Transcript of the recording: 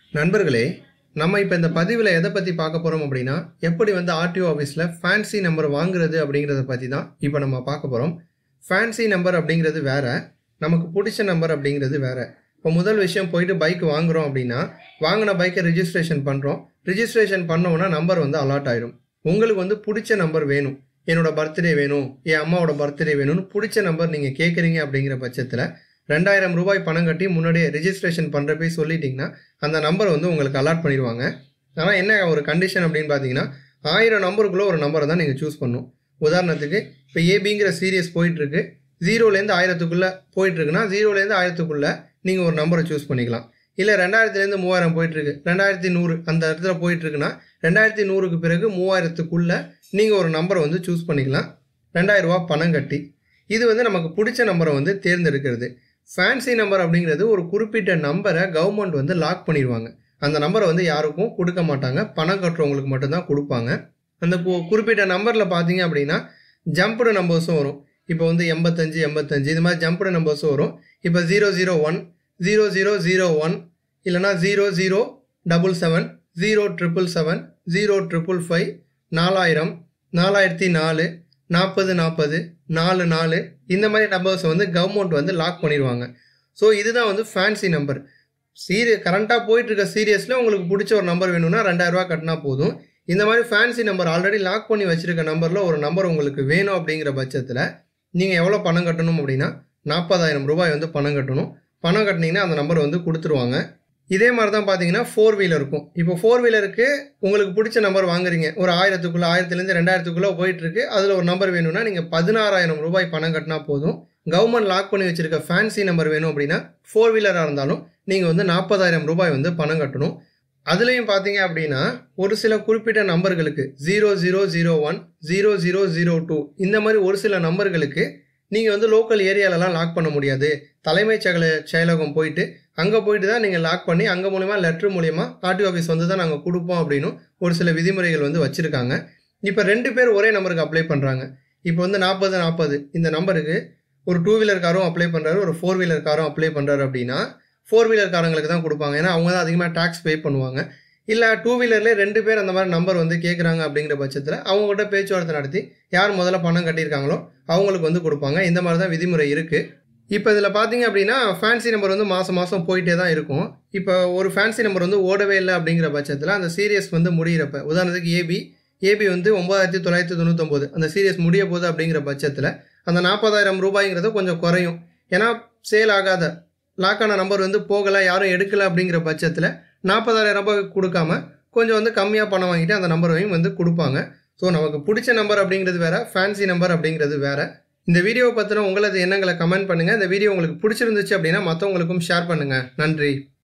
நண்பர்களே, நம்ம இப்போ இந்த பதிவில் எதை பற்றி பார்க்க போகிறோம் அப்படின்னா, எப்படி வந்து ஆர்டிஓ ஆஃபீஸில் ஃபேன்சி நம்பர் வாங்குறது அப்படிங்கிறத பற்றி தான் இப்போ நம்ம பார்க்க போகிறோம். ஃபேன்சி நம்பர் அப்படிங்கிறது வேற, நமக்கு பிடிச்ச நம்பர் அப்படிங்கிறது வேற. இப்போ முதல் விஷயம், போயிட்டு பைக் வாங்குகிறோம் அப்படின்னா, வாங்கின பைக்கை ரிஜிஸ்ட்ரேஷன் பண்ணுறோம். ரிஜிஸ்ட்ரேஷன் பண்ணோன்னா நம்பர் வந்து அலாட் ஆயிடும். உங்களுக்கு வந்து பிடிச்ச நம்பர் வேணும், என்னோட பர்த்டே வேணும், என் அம்மாவோட பர்த்டே வேணும்னு பிடிச்ச நம்பர் நீங்கள் கேட்குறீங்க அப்படிங்கிற பட்சத்தில் 2000 ரூபாய் பணம் கட்டி முன்னாடியே ரிஜிஸ்ட்ரேஷன் பண்ணுறப்பே சொல்லிட்டிங்கன்னா அந்த நம்பரை வந்து உங்களுக்கு அலாட் பண்ணிடுவாங்க. ஆனால் என்ன ஒரு கண்டிஷன் அப்படின்னு பார்த்தீங்கன்னா, 1000 நம்பருக்குள்ளே ஒரு நம்பரை தான் நீங்கள் சூஸ் பண்ணணும். உதாரணத்துக்கு இப்போ ஏபிங்கிற சீரியஸ் போயிட்டுருக்கு, 0லேருந்து 1000க்குள்ளே போயிட்டுருக்குன்னா 0லேருந்து 1000க்குள்ளே நீங்கள் ஒரு நம்பரை சூஸ் பண்ணிக்கலாம். இல்லை 2000லேருந்து 3000 போயிட்டுருக்கு, 2100 அந்த இடத்துல போயிட்டுருக்குன்னா 2100க்கு பிறகு 3000க்குள்ளே நீங்கள் ஒரு நம்பரை வந்து சூஸ் பண்ணிக்கலாம் 2000 ரூபா பணம் கட்டி. இது வந்து நமக்கு பிடிச்ச நம்பரை வந்து தேர்ந்தெடுக்கிறது. ஃபேன்சி நம்பர் அப்படிங்கிறது ஒரு குறிப்பிட்ட நம்பரை கவர்மெண்ட் வந்து லாக் பண்ணிடுவாங்க. அந்த நம்பரை வந்து யாருக்கும் கொடுக்க மாட்டாங்க, பணம் கட்டுறவங்களுக்கு மட்டும்தான் கொடுப்பாங்க. அந்த குறிப்பிட்ட நம்பரில் பார்த்தீங்க அப்படின்னா ஜம்ப்டு நம்பர்ஸும் வரும். இப்போ வந்து 85 85 இது மாதிரி ஜம்ப்டு நம்பர்ஸும் வரும். இப்போ 001 0001 இல்லைனா 0077 0777 0555 4000 4004 4040 44 இந்த மாதிரி நம்பர்ஸ் வந்து கவர்மெண்ட் வந்து லாக் பண்ணிடுவாங்க. ஸோ இதுதான் வந்து ஃபேன்சி நம்பர். கரண்ட்டாக போயிட்டுருக்க சீரியஸில் உங்களுக்கு பிடிச்ச ஒரு நம்பர் வேணும்னா 2000 ரூபா கட்டினா போதும். இந்த மாதிரி ஃபேன்சி நம்பர் ஆல்ரெடி லாக் பண்ணி வச்சுருக்க நம்பரில் ஒரு நம்பர் உங்களுக்கு வேணும் அப்படிங்கிற பட்சத்தில் நீங்கள் எவ்வளோ பணம் கட்டணும் அப்படின்னா 40000 ரூபாய் வந்து பணம் கட்டணும். பணம் கட்டினீங்கன்னா அந்த நம்பர் வந்து கொடுத்துருவாங்க. இதே மாதிரி தான் பார்த்தீங்கன்னா 4 வீலர் இருக்கும். இப்போ 4 வீலருக்கு உங்களுக்கு பிடிச்ச நம்பர் வாங்குறீங்க, ஒரு 1000க்குள்ளே 1000லேருந்து 2000க்குள்ளே போயிட்டுருக்கு, அதில் ஒரு நம்பர் வேணும்னா நீங்கள் 16000 ரூபாய் பணம் கட்டினா போதும். கவர்மெண்ட் லாக் பண்ணி வச்சுருக்க ஃபேன்சி நம்பர் வேணும் அப்படின்னா 4 வீலராக இருந்தாலும் நீங்கள் வந்து 40000 ரூபாய் வந்து பணம் கட்டணும். அதுலேயும் பார்த்தீங்க அப்படின்னா ஒரு சில குறிப்பிட்ட நம்பர்களுக்கு 0001 0002 இந்த மாதிரி ஒரு சில நம்பர்களுக்கு நீங்கள் வந்து லோக்கல் ஏரியாலலாம் லாக் பண்ண முடியாது. தலைமைச் செயலகம் போயிட்டு அங்கே போயிட்டு தான் நீங்கள் லாக் பண்ணி அங்கே மூலிமா லெட்ரு மூலிமா ஆர்டிஓ ஆஃபீஸ் வந்து தான் நாங்கள் கொடுப்போம் அப்படின்னு ஒரு சில விதிமுறைகள் வந்து வச்சுருக்காங்க. இப்போ 2 பேர் ஒரே நம்பருக்கு அப்ளை பண்ணுறாங்க. இப்போ வந்து 4040 இந்த நம்பருக்கு ஒரு 2 வீலர் காரும் அப்ளை பண்ணுறாரு, ஒரு 4 வீலர் காரும் அப்ளை பண்ணுறாரு அப்படின்னா 4 வீலர் காரங்களுக்கு தான் கொடுப்பாங்க. ஏன்னா அவங்க தான் அதிகமாக டேக்ஸ் பே பண்ணுவாங்க. இல்லை 2 வீலர்லேயே 2 பேர் அந்த மாதிரி நம்பர் வந்து கேட்குறாங்க அப்படிங்கிற பட்சத்தில் அவங்ககிட்ட பேச்சுவார்த்தை நடத்தி யார் முதல்ல பணம் கட்டியிருக்காங்களோ அவங்களுக்கு வந்து கொடுப்பாங்க. இந்த மாதிரி தான் விதிமுறை இருக்குது. இப்போ இதில் பார்த்தீங்க அப்படின்னா ஃபேன்சி நம்பர் வந்து மாதம் போயிட்டே தான் இருக்கும். இப்போ ஒரு ஃபேன்சி நம்பர் வந்து ஓடவே இல்லை அப்படிங்கிற பட்சத்தில் அந்த சீரியஸ் வந்து முடிகிறப்ப, உதாரணத்துக்கு ஏபி வந்து 9999 அந்த சீரியஸ் முடிய போகுது அப்படிங்கிற பட்சத்தில் அந்த 40000 ரூபாய்ங்கிறது கொஞ்சம் குறையும். ஏன்னா சேல் ஆகாத லாக்கான நம்பர் வந்து போகலை, யாரும் எடுக்கலை அப்படிங்கிற பட்சத்தில் 40000 ரூபாய் கொடுக்காம கொஞ்சம் வந்து கம்மியாக பணம் வாங்கிட்டு அந்த நம்பரையும் வந்து கொடுப்பாங்க. ஸோ நமக்கு பிடிச்ச நம்பர் அப்படிங்கிறது வேறு, ஃபேன்சி நம்பர் அப்படிங்கிறது வேறு. இந்த வீடியோவை பற்றின உங்களது எண்ணங்களை கமெண்ட் பண்ணுங்கள். இந்த வீடியோ உங்களுக்கு பிடிச்சிருந்துச்சு அப்படின்னா மற்றவங்களுக்கும் ஷேர் பண்ணுங்கள். நன்றி.